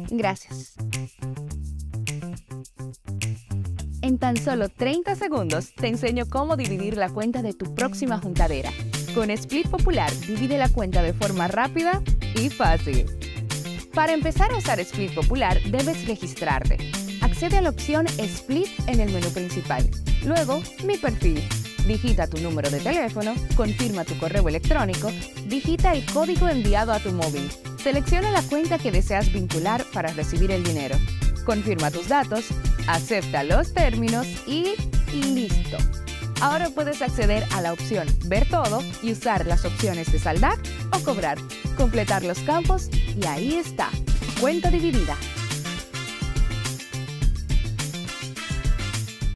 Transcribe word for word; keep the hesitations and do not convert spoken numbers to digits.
Gracias. En tan solo treinta segundos te enseño cómo dividir la cuenta de tu próxima juntadera. Con Split Popular, divide la cuenta de forma rápida y fácil. Para empezar a usar Split Popular, debes registrarte. Accede a la opción Split en el menú principal. Luego, Mi perfil. Digita tu número de teléfono, confirma tu correo electrónico, digita el código enviado a tu móvil. Selecciona la cuenta que deseas vincular para recibir el dinero. Confirma tus datos, acepta los términos y listo. Ahora puedes acceder a la opción Ver todo y usar las opciones de saldar o cobrar, completar los campos y ahí está, cuenta dividida.